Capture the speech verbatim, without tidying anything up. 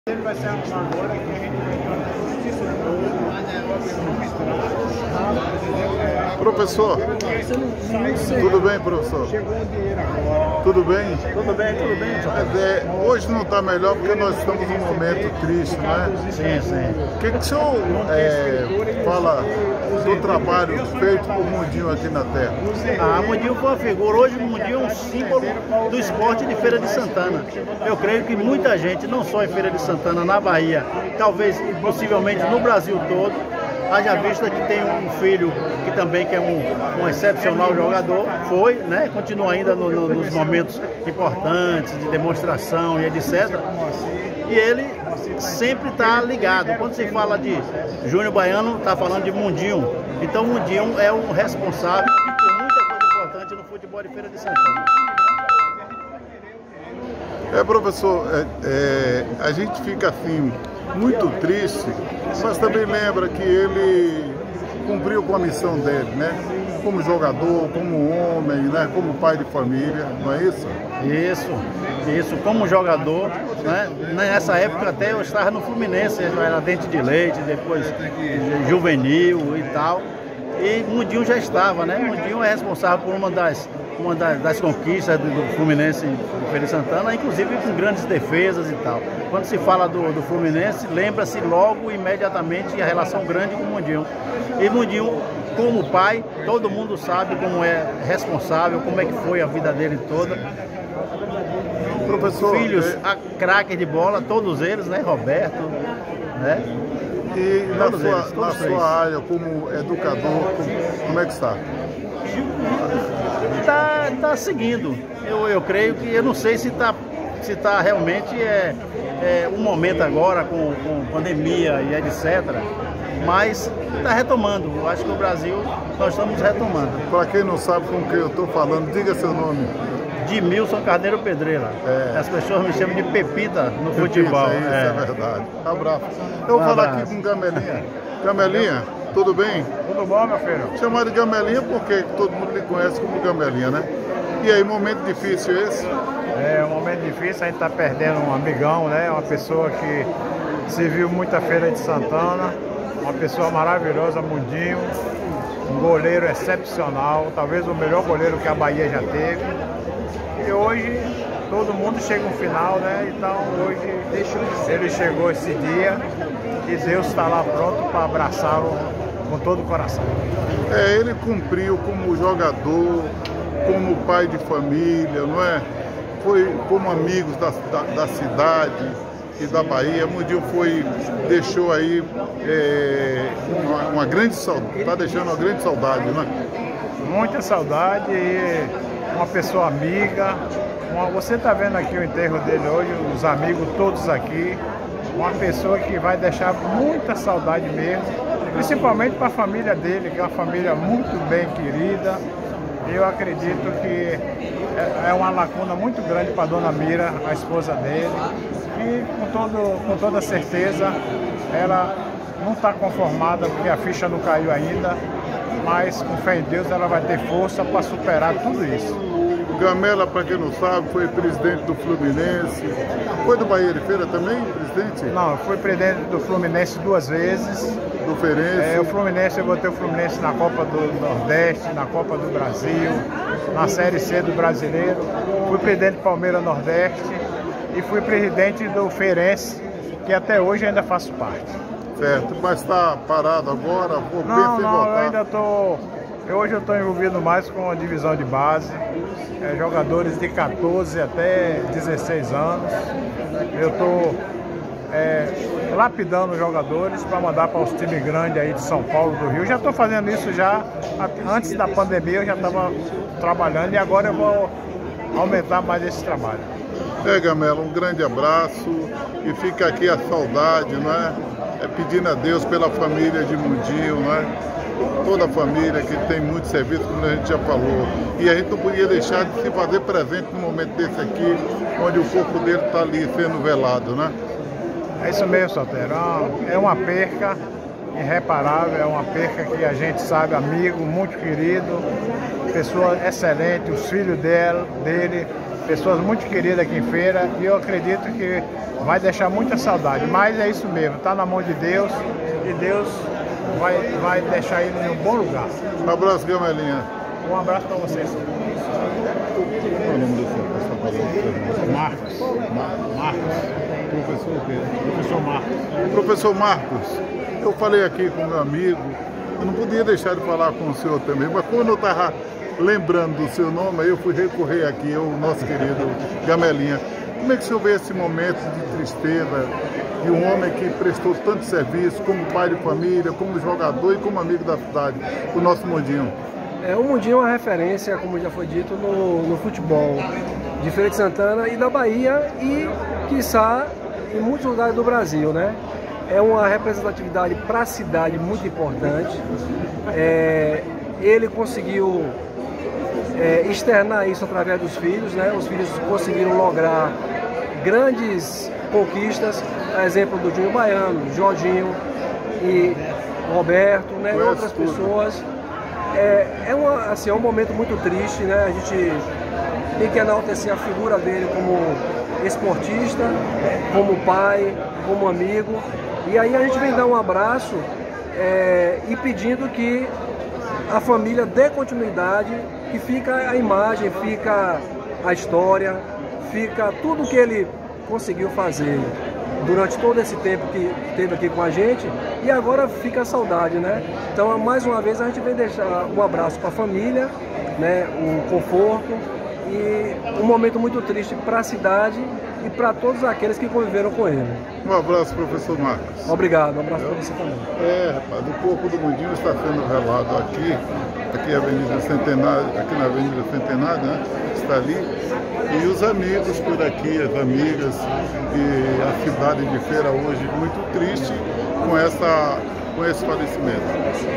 Ele vai ser agora que a gente vai Professor, tudo bem, professor? Chegou o dinheiro agora. Tudo bem? Tudo bem, tudo bem, Mas, é, hoje não está melhor porque nós estamos num momento triste, não é? Sim, sim. O que, que o senhor é, fala do trabalho feito por Mundinho aqui na Terra? Ah, Mundinho foi uma figura. Hoje o Mundinho é um símbolo do esporte de Feira de Santana. Eu creio que muita gente, não só em Feira de Santana, na Bahia, talvez possivelmente no Brasil todo, haja vista que tem um filho que também que é um, um excepcional jogador, foi, né? Continua ainda no, no, nos momentos importantes de demonstração e etcétera. E ele sempre está ligado. Quando se fala de Júnior Baiano, está falando de Mundinho. Então Mundinho é o responsável por muita coisa importante no futebol de Feira de Santana. É, professor, é, é, a gente fica assim muito triste, mas também lembra que ele cumpriu com a missão dele, né? Como jogador, como homem, né? Como pai de família, não é isso? Isso, isso, como jogador, né? Nessa época até eu estava no Fluminense, eu era Dente de Leite, depois juvenil e tal. E Mundinho já estava, né? Mundinho é responsável por uma das, uma das, das conquistas do, do Fluminense em Feira de Santana, inclusive com grandes defesas e tal. Quando se fala do, do Fluminense, lembra-se logo, imediatamente, a relação grande com o Mundinho. E Mundinho, como pai, todo mundo sabe como é responsável, como é que foi a vida dele toda. Professor, Filhos, é... a craque de bola, todos eles, né? Roberto, né? E na Todos sua, eles, na sua área, como educador, como, como é que está? Tá, tá seguindo. Eu, eu creio que, eu não sei se está se tá realmente é, é um momento agora com, com pandemia e etcétera. Mas está retomando. Eu acho que o Brasil, nós estamos retomando. Para quem não sabe com quem eu estou falando, diga seu nome. Edmilson Carneiro Pedreira. É. As pessoas me chamam de Pepita no Pepita, futebol. Isso é, é verdade. Abraço. Eu vou Um falar abraço. aqui com Gamelinha. Gamelinha, tudo bem? Tudo bom, meu filho? Chamar de Gamelinha porque todo mundo lhe conhece como Gamelinha, né? E aí, momento difícil esse? É um momento difícil, a gente está perdendo um amigão, né? Uma pessoa que serviu muita Feira de Santana, uma pessoa maravilhosa, Mundinho, um goleiro excepcional, talvez o melhor goleiro que a Bahia já teve. E hoje todo mundo chega no final, né? Então hoje ele chegou esse dia e Deus está lá pronto para abraçá-lo com todo o coração. É, ele cumpriu como jogador, como pai de família, não é? Foi como amigos da, da, da cidade e da Bahia. Mundinho foi, deixou aí é, uma, uma grande saudade, está deixando uma grande saudade, não é? Muita saudade e uma pessoa amiga. Uma, você está vendo aqui o enterro dele hoje, os amigos todos aqui. Uma pessoa que vai deixar muita saudade mesmo, principalmente para a família dele, que é uma família muito bem querida. Eu acredito que é uma lacuna muito grande para a dona Mira, a esposa dele, e com, todo, com toda certeza ela não está conformada porque a ficha não caiu ainda, mas com fé em Deus ela vai ter força para superar tudo isso. Gamela, para quem não sabe, foi presidente do Fluminense. Foi do Bahia de Feira também, presidente? Não, eu fui presidente do Fluminense duas vezes. Do Feirense. É, o Fluminense, eu botei o Fluminense na Copa do Nordeste, na Copa do Brasil, na Série C do Brasileiro. Fui presidente do Palmeiras Nordeste e fui presidente do Feirense, que até hoje ainda faço parte. Certo, mas está parado agora? Vou Não, em não, voltar. eu ainda estou... Hoje eu estou envolvido mais com a divisão de base, é, jogadores de quatorze até dezesseis anos. Eu estou é, lapidando jogadores para mandar para os times grandes aí de São Paulo, do Rio. Já estou fazendo isso já, antes da pandemia eu já estava trabalhando e agora eu vou aumentar mais esse trabalho. É, Gamela, um grande abraço e fica aqui a saudade, não é? É pedindo a Deus pela família de Mundinho, não é? Toda a família que tem muito serviço, como a gente já falou. E a gente não podia deixar de se fazer presente num momento desse aqui, onde o corpo dele está ali sendo velado, né? É isso mesmo, Solteiro. É uma perca irreparável, é uma perca que a gente sabe, amigo, muito querido, pessoa excelente, os filhos dele, dele pessoas muito queridas aqui em Feira, e eu acredito que vai deixar muita saudade. Mas é isso mesmo, está na mão de Deus, e Deus vai, vai deixar ele em um bom lugar. Um abraço, Gamelinha. Um abraço para vocês. Qual é o nome do senhor? Marcos. Mar- Marcos. Professor o quê? Professor Marcos. Professor Marcos, eu falei aqui com meu amigo, eu não podia deixar de falar com o senhor também, mas quando eu estava lembrando do seu nome, aí eu fui recorrer aqui ao nosso querido Gamelinha. Como é que o senhor vê esse momento de tristeza de um homem que prestou tanto serviço, como pai de família, como jogador e como amigo da cidade, o nosso Mundinho? É, o Mundinho é uma referência, como já foi dito, no, no futebol de Feira de Santana e da Bahia e, quiçá, em muitos lugares do Brasil, né? É uma representatividade para a cidade muito importante. É, ele conseguiu é, externar isso através dos filhos, né? Os filhos conseguiram lograr grandes conquistas, a exemplo do Júnior Baiano, Jorginho e Roberto, né? E outras pessoas. É, é, uma, assim, é um momento muito triste, né? A gente tem que enaltecer a figura dele como esportista, como pai, como amigo. E aí a gente vem dar um abraço é, e pedindo que a família dê continuidade, que fica a imagem, fica a história, fica tudo que ele conseguiu fazer durante todo esse tempo que esteve aqui com a gente, e agora fica a saudade, né? Então, mais uma vez, a gente vem deixar um abraço para a família, né? Um conforto e um momento muito triste para a cidade e para todos aqueles que conviveram com ele. Um abraço, professor Marcos. Obrigado, um abraço para você também. É, rapaz, o corpo do Mundinho está sendo velado aqui, aqui, Avenida Centenário, aqui na Avenida Centenário, né? Está ali. E os amigos por aqui, as amigas, e a cidade de Feira hoje muito triste com, essa, com esse falecimento.